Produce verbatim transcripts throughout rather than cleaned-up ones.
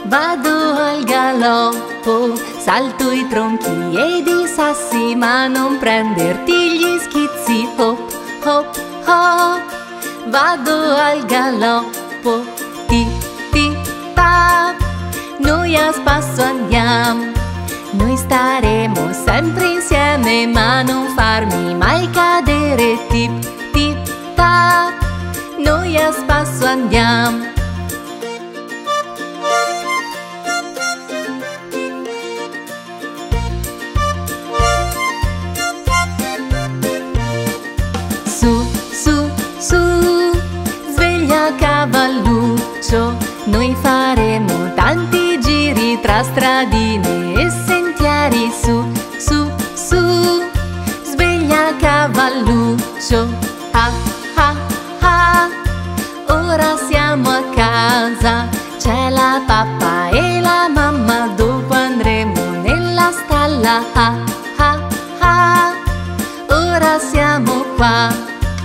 vado al galoppo, salto i tronchi ed i sassi, ma non prenderti gli schizzi. Hop, hop, hop, vado al galoppo, ti, ti, tap, noi a spasso andiamo. Noi staremo sempre insieme, ma non farmi mai cadere. Tip, tip, tap, noi a spasso andiamo. Su, su, su, sveglia cavalluccio, noi faremo tanti giri tra stradine e sentieri. Su, su, su, sveglia cavalluccio. Ah, ah, ah, ora siamo a casa, c'è la pappa e la mamma, dopo andremo nella stalla. Ah, ah, ah, ora siamo qua.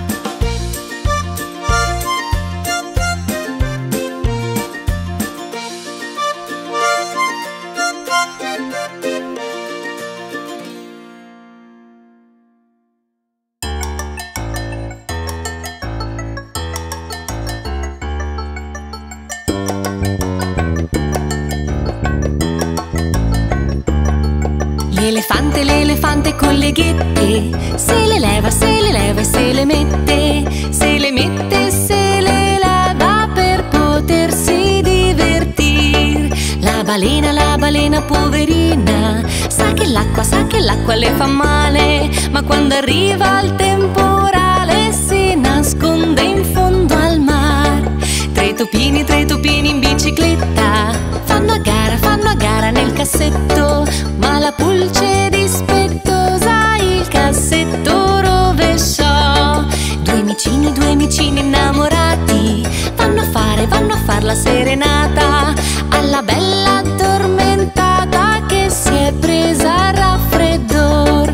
L'elefante, l'elefante con le ghette, se le leva, se le leva e se le mette, se le mette, se le leva per potersi divertir. La balena, la balena poverina, sa che l'acqua, sa che l'acqua le fa male, ma quando arriva il temporale si nasconde in fondo al mar. Tre topini, tre topini in bicicletta, fanno a gara, fanno a gara nel cassetto, ma la pulce dispettosa il cassetto rovesciò. Due micini, due micini innamorati, vanno a fare, vanno a far la serenata alla bella addormentata che si è presa il raffreddor.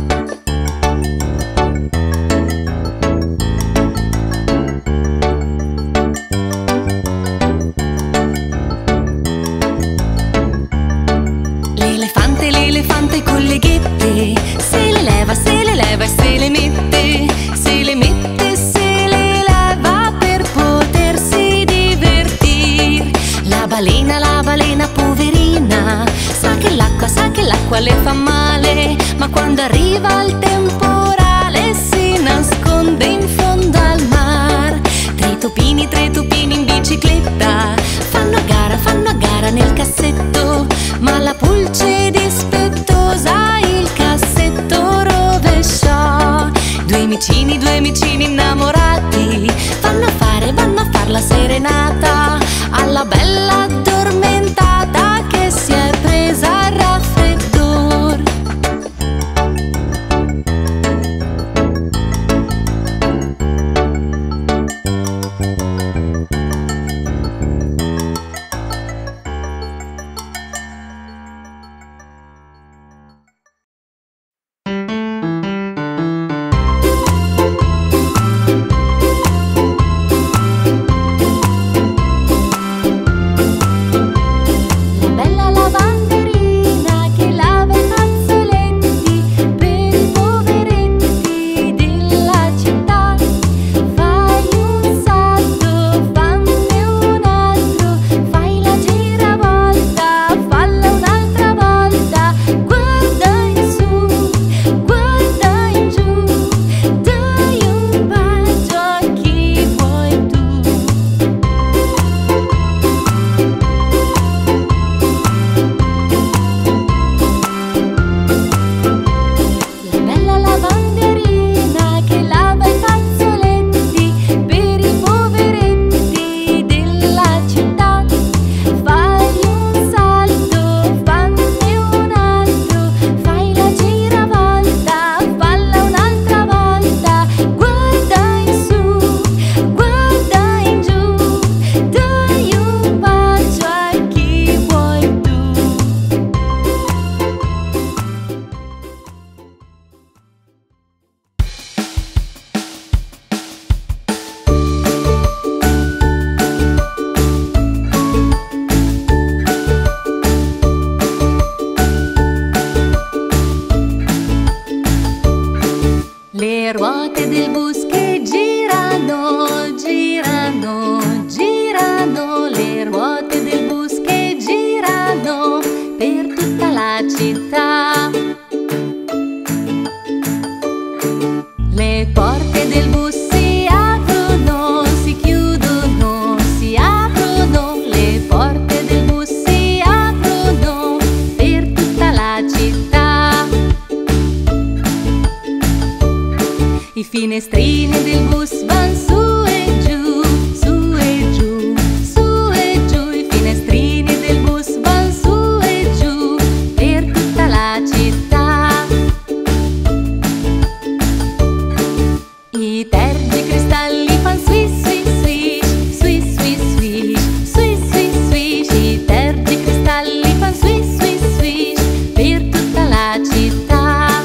L'elefante, l'elefante con le ghette, se le leva, se le leva e se le mette, se le mette, se le leva per potersi divertir. La balena, la balena poverina, sa che l'acqua, sa che l'acqua le fa male, ma quando arriva il temporale si nasconde in fondo al mar. Tre topini, tre topini in bicicletta, fanno a gara, fanno a gara nel cassetto, ma la pulce dispettosa il cassetto rovesciò. Due micini, due micini innamorati, vanno a fare, vanno a far la serenata alla bella addormentata che si è presa il raffreddor. finestrini del bus van su e giù, su e giù, su e giù. I finestrini del bus van su e giù per tutta la città. I tergicristalli fan swish, swish, swish, swish, swish, swish, swish, swish, swish. I tergicristalli fan swish, swish, swish per tutta la città.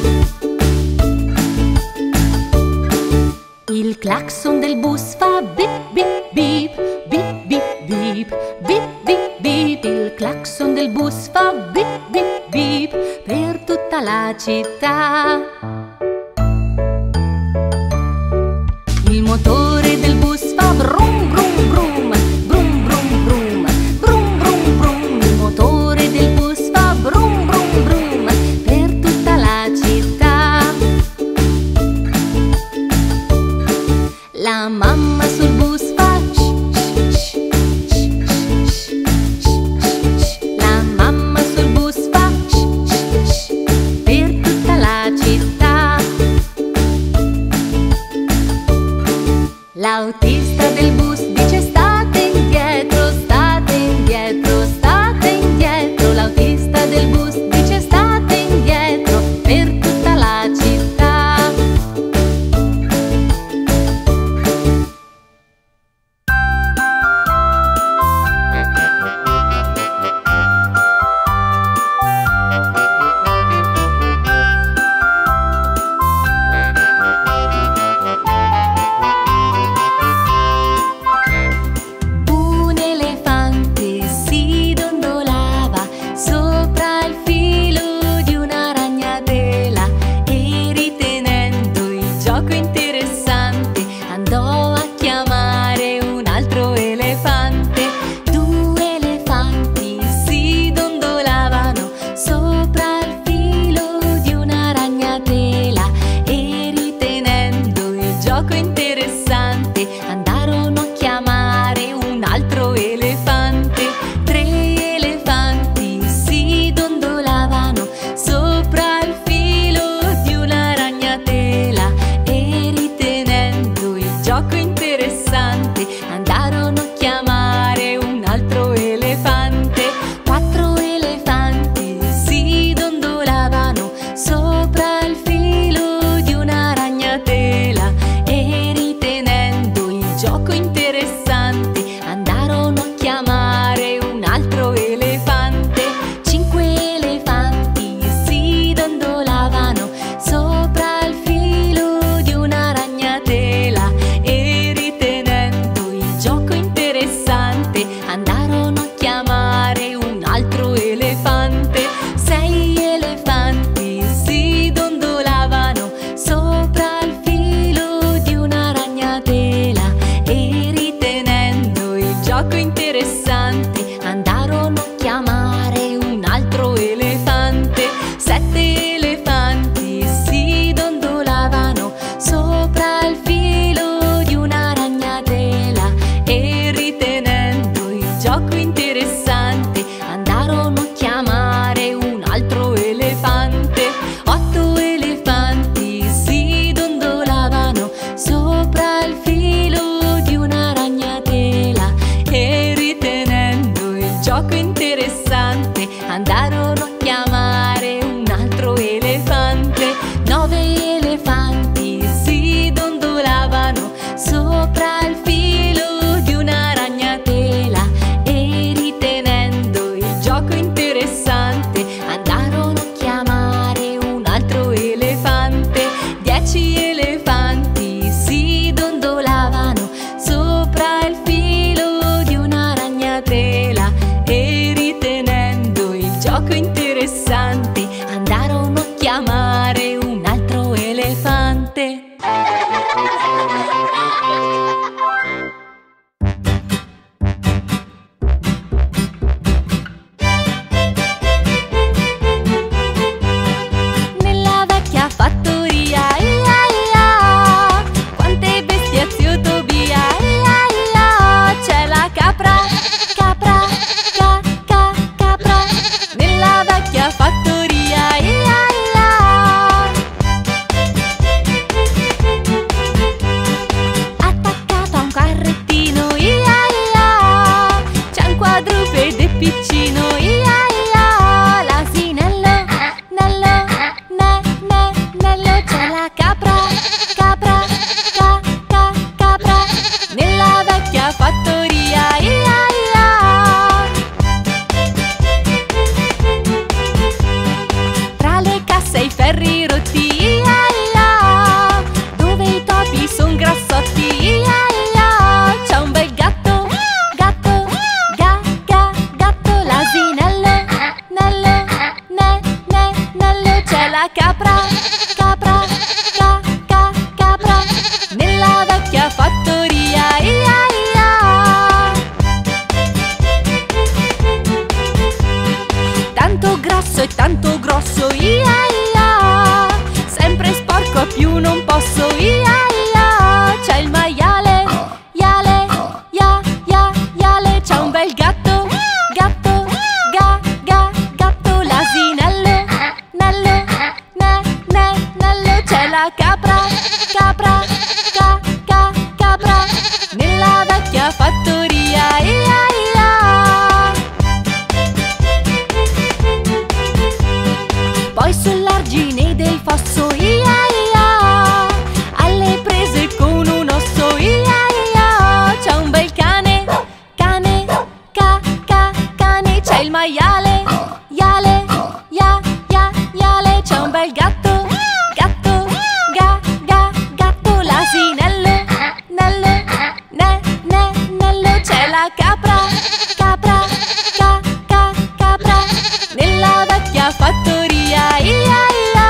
Il clacson del bus fa bip bip bip, bip bip bip, bip bip bip. Il clacson del bus fa bip bip bip per tutta la città. Il motore del bus fa brum brum brum, brum brum brum, brum brum brum. Il motore del bus fa brum brum brum per tutta la città. La mamma sul bus fa shh, shh, shh, shh, shh, shh. La mamma sul bus fa shh, shh, shh per tutta la città. L'autista del bus dice state indietro, state indietro, state indietro. L'autista del bus dice state indietro per tutta la città. Un elefante si dondolava sopra il filo di una ragnatela e ritenendo il gioco interessante andò a chiamare un altro elefante. Due elefanti si dondolavano sopra il filo di una ragnatela e ritenendo il gioco interessante andarono a chiamare un altro elefante. Tre elefanti si dondolavano sopra il filo di una ragnatela e ritenendo il gioco interessante andarono a chiamare un altro elefante. Quattro elefanti si dondolavano sopra il filo di una ragnatela e ritenendo il gioco interessante andarono a chiamare un altro elefante. Cinque elefanti si dondolavano sopra il filo di una ragnatela e ritenendo il gioco interessante andarono a chiamare un altro elefante. Sei elefanti si dondolavano sopra il filo di una ragnatela e ritenendo il gioco interessante andarono a chiamare un altro elefante. Sette elefanti si dondolavano sopra il filo di una ragnatela e ritenendo il gioco interessante andarono a chiamare un altro elefante. Otto elefanti si dondolavano sopra il filo di una ragnatela e ritenendo il gioco interessante andarono a chiamare un altro elefante. Nove elefanti si dondolavano sopra il filo di una ragnatela e ritenendo il gioco interessante andarono a chiamare un altro elefante. Dieci elefanti si dondolavano sopra il filo di una ragnatela e ritenendo il gioco grasso e tanto grosso, ia ia. Sempre sporco a più non posso, ia ia. C'è il maiale, iale, ia ia iale. C'è un bel gatto, gatto, ga ga gatto. L'asinello, nello, ne ne nello. C'è la capra, capra, ca ca capra. Nella vecchia fattoria, ia ia. Poi sull'argine del fosso, ia ia. Alle prese con un osso, ia ia. C'è un bel cane, cane, ca ca cane. C'è il maiale, iale, ia ia iale. C'è un bel gatto, gatto, ga ga gatto. L'asinello, nello, ne ne nello. C'è la capra, capra, ca ca capra. Nella vecchia fattoria, ia ia.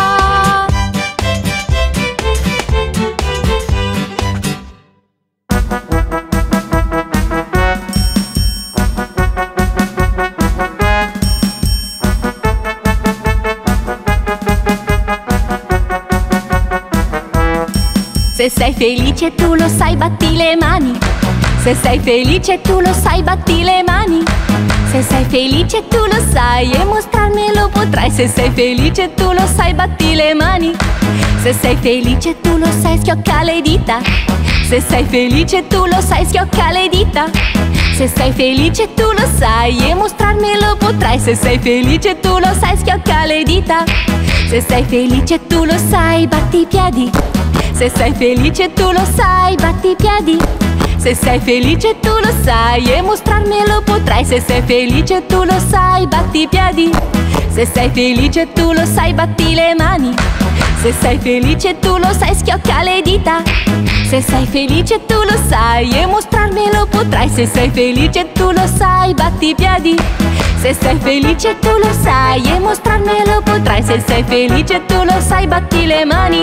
Se sei felice tu lo sai, batti le mani. Se sei felice tu lo sai, batti le mani. Se sei felice tu lo sai e mostrarmelo potrai. Se sei felice tu lo sai, batti le mani. Se sei felice tu lo sai, schiocca le dita. Se sei felice tu lo sai, schiocca le dita. Se sei felice tu lo sai e mostrarmelo potrai. Se sei felice tu lo sai, schiocca le dita. Se sei felice tu lo sai, batti i piedi. Se sei felice tu lo sai, batti i piedi. Se sei felice tu lo sai e mostrarmelo potrai. Se sei felice tu lo sai, batti i piedi. Se sei felice tu lo sai, batti le mani. Se sei felice tu lo sai, schiocca le dita. Se sei felice tu lo sai e mostrarmelo potrai. Se sei felice tu lo sai, batti i piedi. Se sei felice tu lo sai e mostrarmelo potrai. Se sei felice tu lo sai, batti le mani.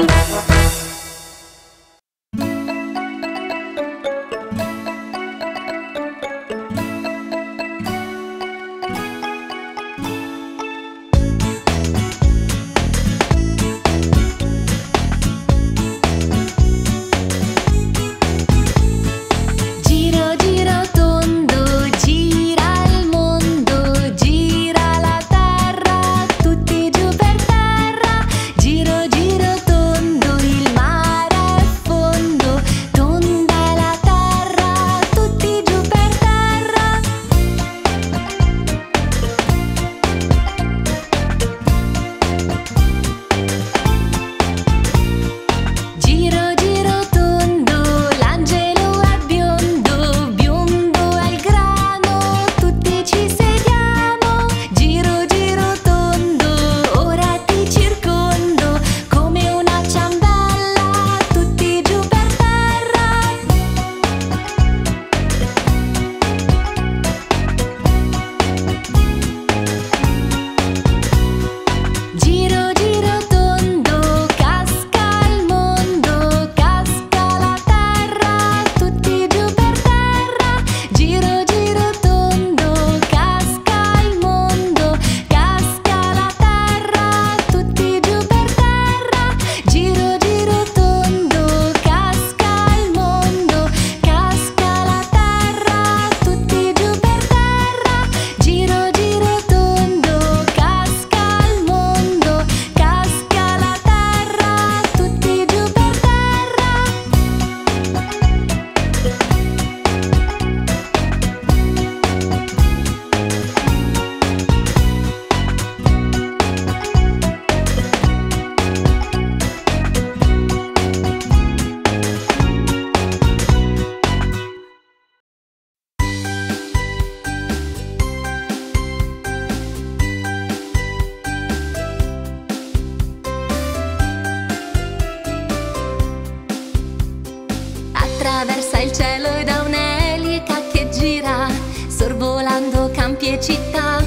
Attraversa il cielo e da un'elica che gira, sorvolando campi e città.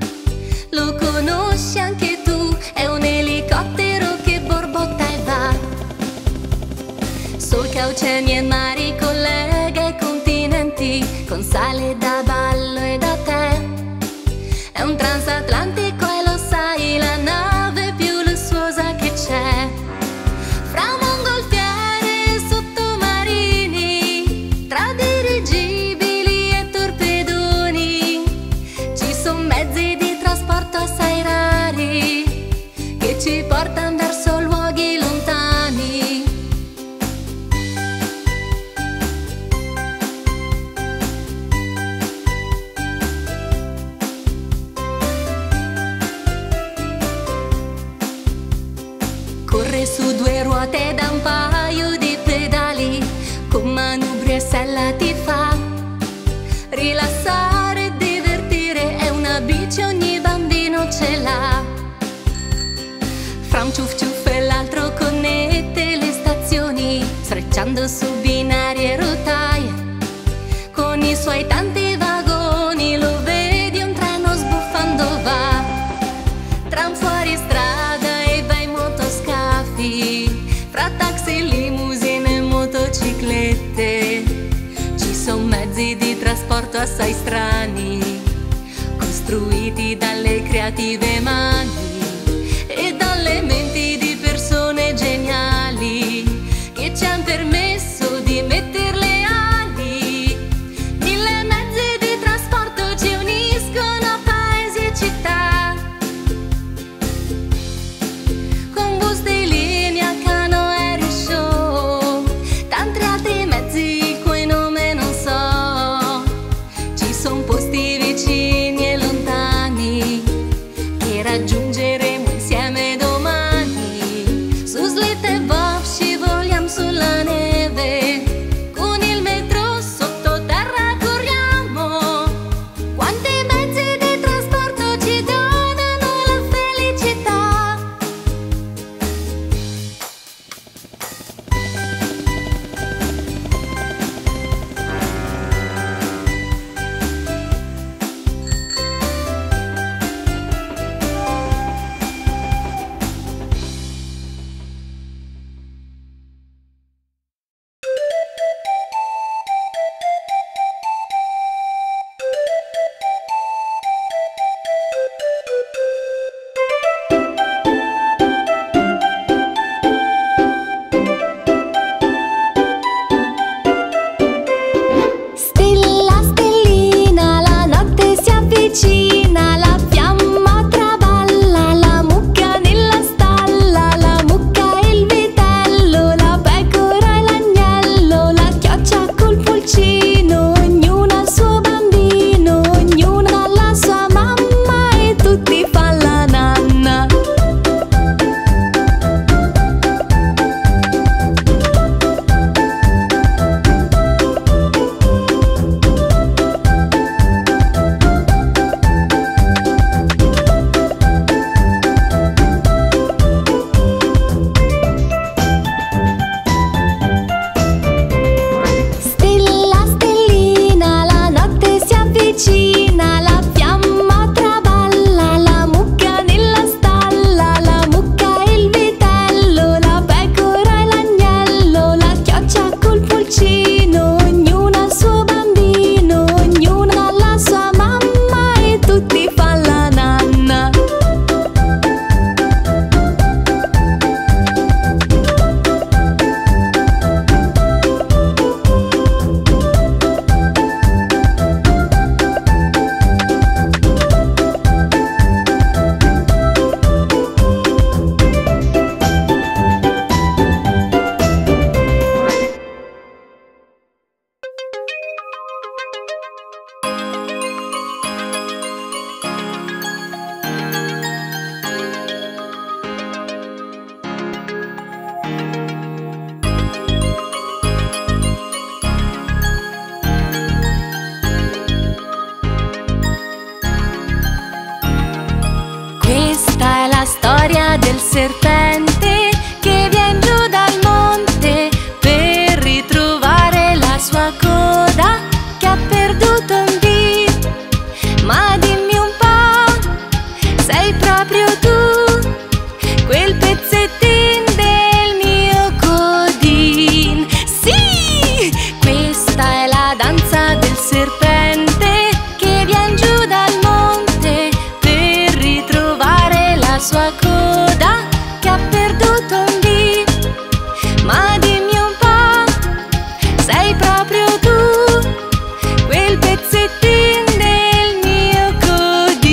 Lo conosci anche tu, è un elicottero che borbotta e va. Solca oceani e mari, collega i continenti, con sale da ballo e da tè. È un transatlantico e lo son mezzi di trasporto assai rari che ci portano verso luoghi lontani. Corre su due ruote da un paio di pedali, con manubrio e sella ti fa rilassare e divertire. È una bici, ogni bambino ce l'ha. Fra un ciuff ciuff e l'altro connette le stazioni, sfrecciando su binari e rotaie. Con i suoi tanti vagoni lo vedi un treno sbuffando va. Tram fuori strada e bei motoscafi, fra taxi, limousine e motociclette. Ci son mezzi di trasporto assai strani, costruiti dalle creative mani e dalle menti di persone geniali che ci han permesso di mettere le ali. Mille mezzi di trasporto ci uniscono paesi e città, con bus di linea, canoe e risciò, tanti altri mezzi il cui nome non so. Ci son posti vicini e lontani che raggiungeremo insieme domani. Su slitte e bob scivoliamo sulla neve, con il metro sottoterra corriamo. Quanti mezzi di trasporto ci donano la felicità. Stella, stellina, la notte si avvicina, la fiamma traballa, la mucca nella stalla, la mucca e il vitello, la pecora e l'agnello, la chioccia col pulcino, ognuna al suo bambino, ognuna alla sua mamma e tutti fan la nanna. Stella, stellina, la notte si avvicina, la fiamma traballa, la mucca nella stalla, la mucca e il vitello, la pecora e l'agnello, la chioccia col pulcino, ognuna al suo bambino, ognuna alla sua mamma e tutti fan la nanna. Questa è la storia del serpente che vien giù dal monte per ritrovare la sua coda che ha perduto un dì. Ma dimmi un po', sei proprio tu quel pezzettin del mio codin? Sì, questa è la danza del serpente che vien giù dal monte per ritrovare la sua coda che ha perduto un dì. Ma dimmi un po', sei proprio tu quel pezzettin del mio codin?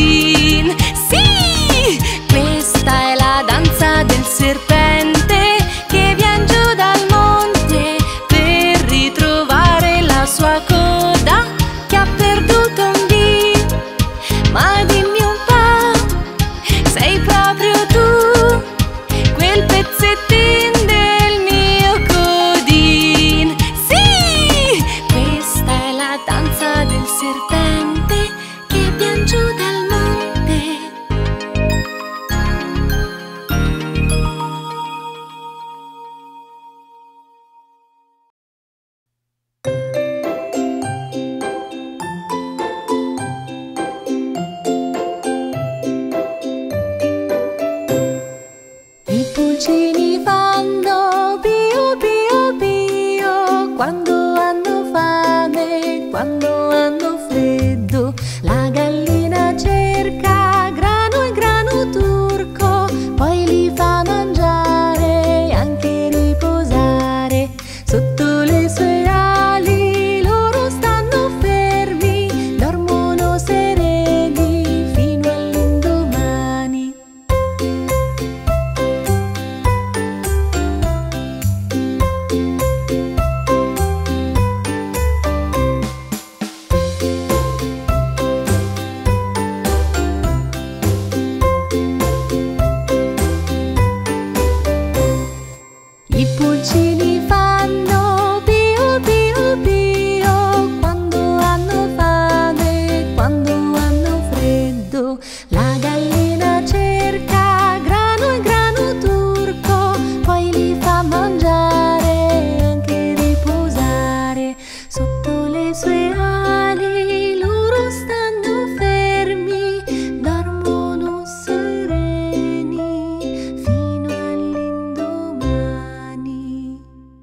nido. La gallina cerca grano e grano turco, poi li fa mangiare e anche riposare. Sotto le sue ali loro stanno fermi, dormono sereni fino all'indomani.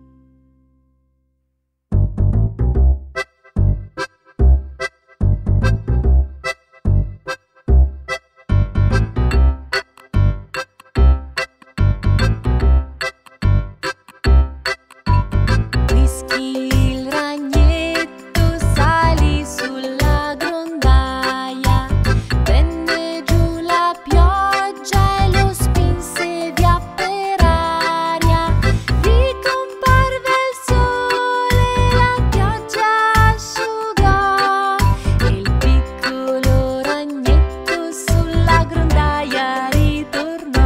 Whisky il ragnetto salì sulla grondaia, venne giù la pioggia e lo spinse via per aria. Ricomparve il sole, la pioggia asciugò e il piccolo ragnetto sulla grondaia ritornò.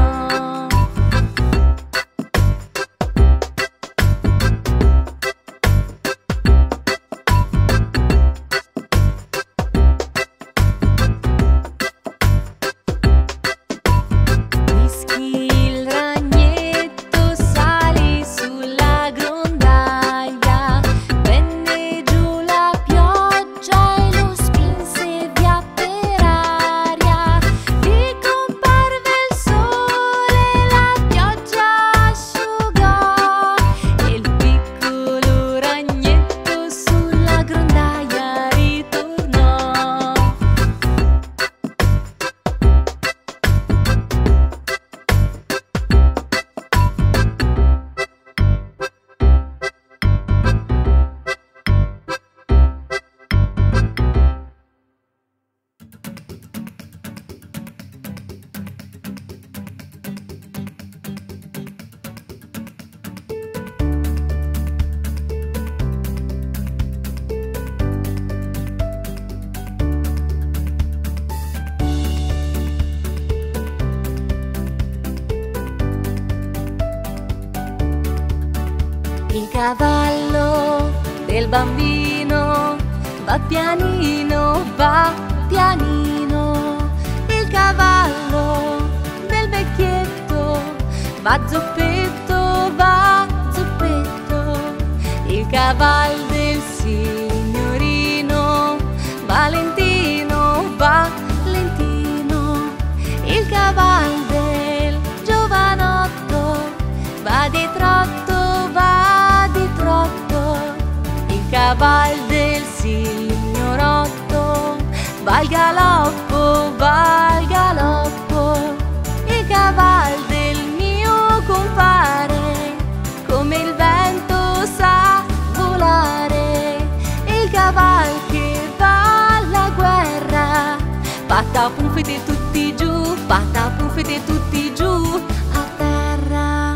Whisky il ragnetto salì sulla grondaia, venne giù la pioggia e lo spinse via per aria. Ricomparve il sole, la pioggia asciugò e il piccolo ragnetto sulla grondaia ritornò. Il cavallo del bambino va pianino, va pianino. Il cavallo del vecchietto va zoppetto, va zoppetto. Il cavallo del signorino va lentino, va lentino. Il cavallo del giovanotto va di trotto, va di trotto. Il cavallo del signorotto va al galoppo, va al galoppo. Il cavallo del mio compare come il vento sa volare. Il cavallo che va alla guerra, patapum fede tutti giù, patapum fede tutti giù a terra.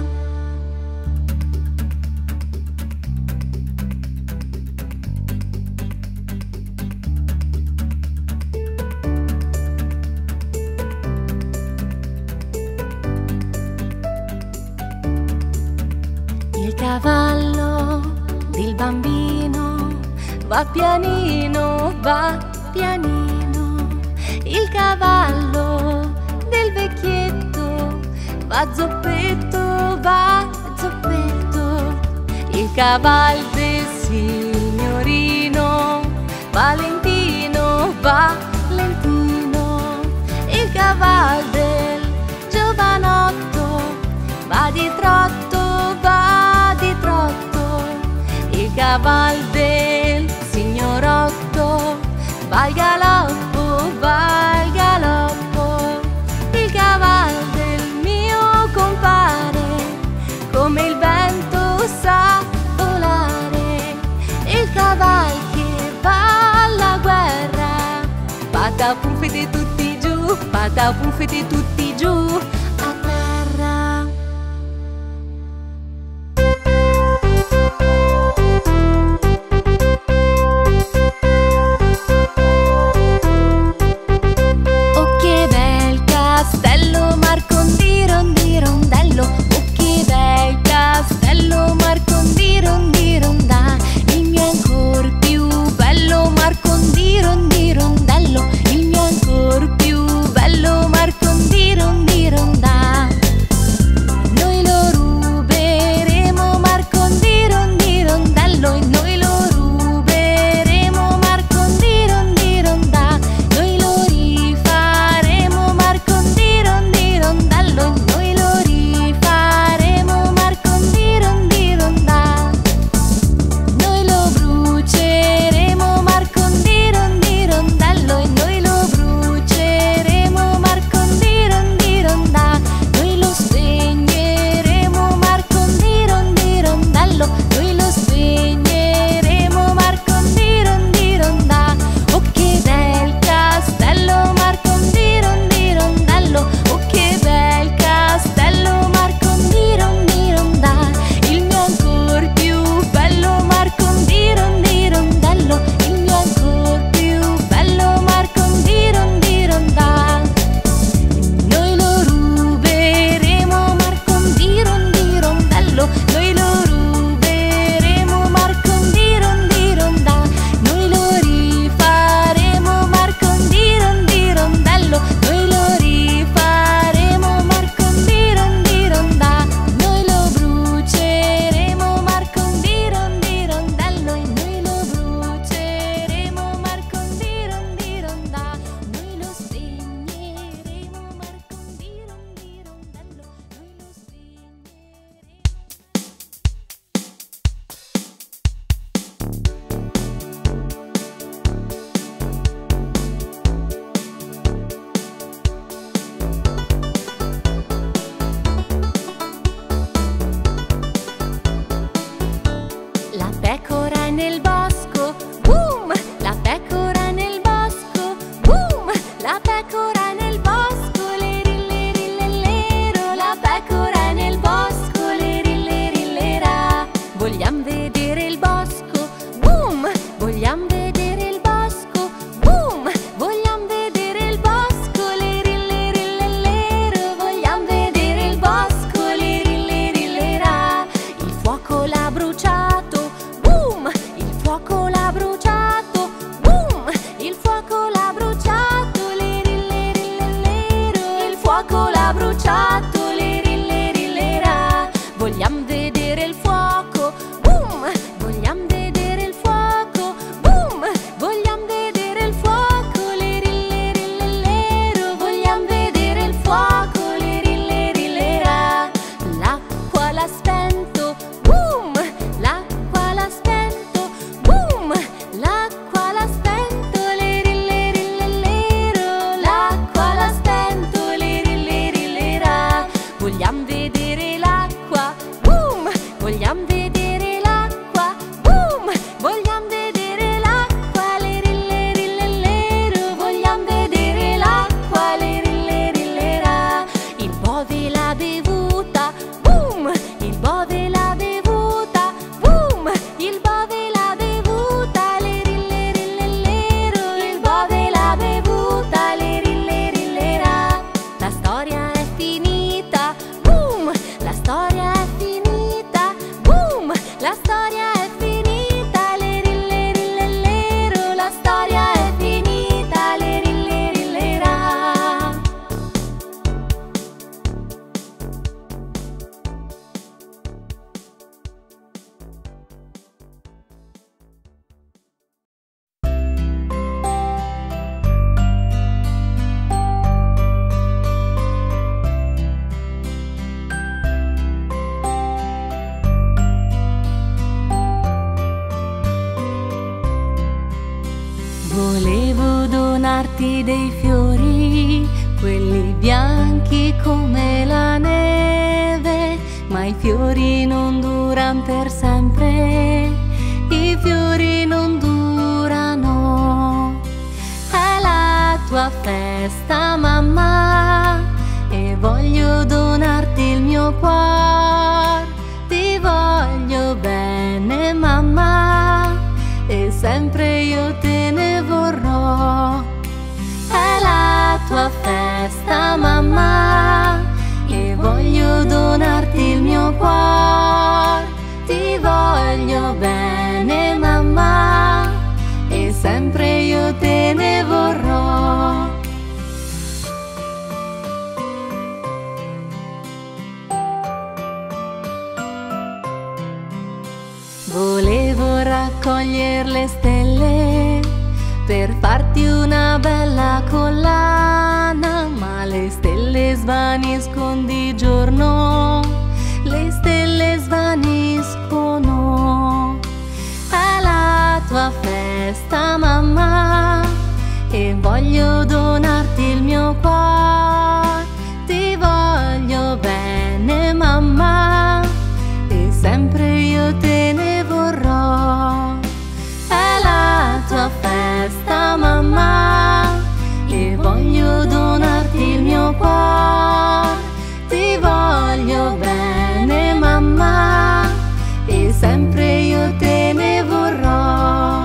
Il cavallo del bambino va pianino, va pianino. Il cavallo del vecchietto va zoppetto, va zoppetto. Il cavallo del signorino va lentino, va lentino. Il cavallo del giovanotto va di trotto, va di trotto. Il cavallo del signorotto va al galoppo, va al galoppo. Il cavallo del mio compare come il vento sa volare. Il cavallo che va alla guerra, patapum fede tutti giù, patapum fede tutti giù a terra. Oh che bel castello Marcondi rondi rondello, oh che bel castello Marcondi rondi ronda. Il mio è ancor più bello Marcondi rondi rondello, il mio è ancor più è nel bosco, le rille rillellero, la pecora è nel bosco, le rille rillera. Vogliam vedere il bosco, boom! Vogliam vedere il bosco, boom! Vogliam vedere il bosco, le rille rillellero, vogliam vedere il bosco, le rille rillera. Il fuoco l'ha bruciato, boom! Il fuoco l'ha bruciato, boom! Il fuoco l'ha bruciato, le rille rillellero, il fuoco l'ha bruciato, le rille rillera. Vogliam vedere il fuoco, boom! Vogliam vedere il fuoco, boom! Vogliam vedere il fuoco, le rille rillellero, vogliam vedere il fuoco, le rille rillera. L'acqua l'ha spento, boom! L'acqua l'ha spento, boom! L'acqua l'ha spento, le rille rillellero, l'acqua l'ha spento, le rille rillera. Vogliam vedere l'acqua, boom! Vogliam vedere l'acqua, boom! Vogliam vedere l'acqua, le rille rillellero, vogliam vedere l'acqua, le rille rillera. Il bove l'ha bevuta, boom! Il bove l'ha bevuta, boom! Il bove l'ha bevuta, le rille rillellero, il bove l'ha bevuta, le rille rillera. La storia è finita, boom! La storia è finita, boom! La storia è finita, le rille rillellero, la storia è finita, le rille rillera. Volevo donarti dei fiori, quelli bianchi come la neve, ma i fiori non duran per sempre, i fiori non durano. È la tua festa, mamma, e voglio donarti il mio cuore. Ti voglio bene, mamma, e sempre io te ne vorrò. È la tua festa, mamma, e voglio donarti il mio cuore. Ti voglio bene, mamma, e sempre io te ne vorrò. Volevo raccogliere le stelle per farti una bella collana, ma le stelle svaniscono di giorno, le stelle svaniscono. È la tua festa, mamma, e voglio donarti il mio cuore. Ti voglio bene, mamma, e sempre io te ne vorrò. È la tua festa, mamma, e voglio donarti il mio cuore. Ti voglio bene, mamma, e sempre io te ne vorrò.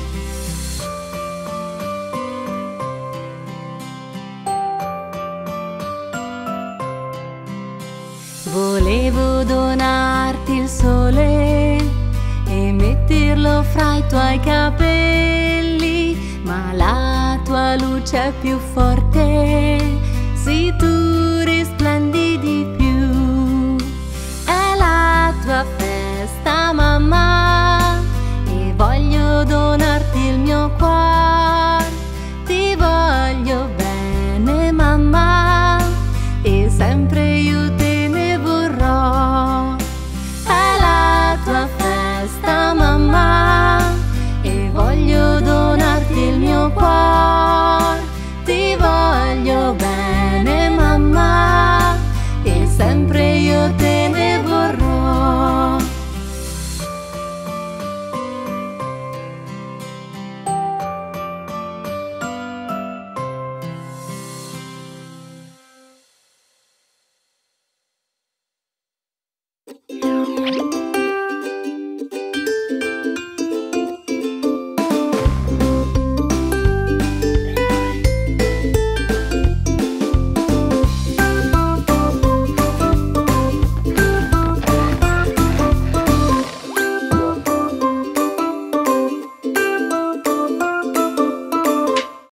Volevo donarti il sole e metterlo fra i tuoi capelli, ma la tua luce è più forte